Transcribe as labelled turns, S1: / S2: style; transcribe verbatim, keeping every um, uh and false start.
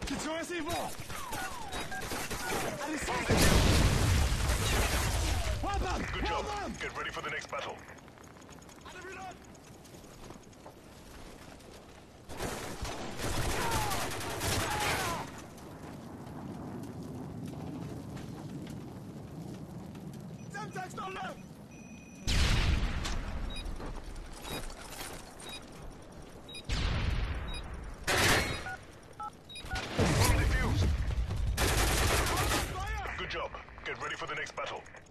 S1: Good job. Get ready for the next battle. Defused. Good job. Get ready for the next battle.